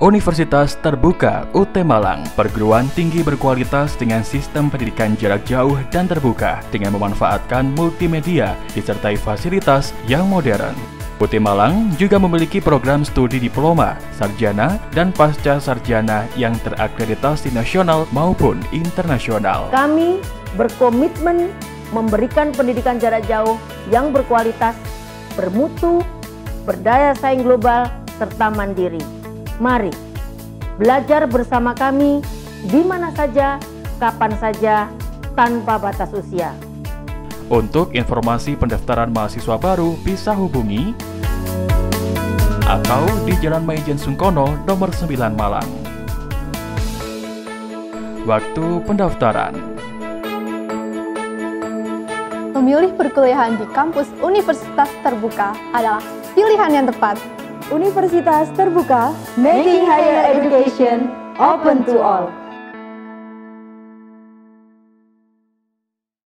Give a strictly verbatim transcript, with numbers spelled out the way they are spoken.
Universitas Terbuka U T Malang, perguruan tinggi berkualitas dengan sistem pendidikan jarak jauh dan terbuka dengan memanfaatkan multimedia disertai fasilitas yang modern. U T Malang juga memiliki program studi diploma, sarjana, dan pasca sarjana yang terakreditasi nasional maupun internasional. Kami berkomitmen memberikan pendidikan jarak jauh yang berkualitas, bermutu, berdaya saing global, serta mandiri. Mari belajar bersama kami di mana saja, kapan saja, tanpa batas usia. Untuk informasi pendaftaran mahasiswa baru bisa hubungi atau di Jalan Maijen Sungkono nomor sembilan Malang. Waktu pendaftaran. Memilih perkuliahan di kampus Universitas Terbuka adalah pilihan yang tepat. Universitas Terbuka, making higher education open to all.